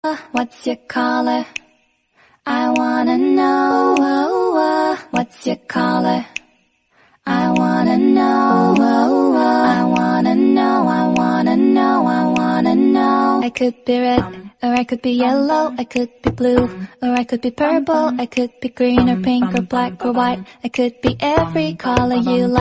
What's your color? I wanna know. What's your color? I wanna know. I wanna know. I wanna know. I wanna know. I could be red, or I could be yellow. I could be blue, or I could be purple. I could be green or pink or black or white. I could be every color you like.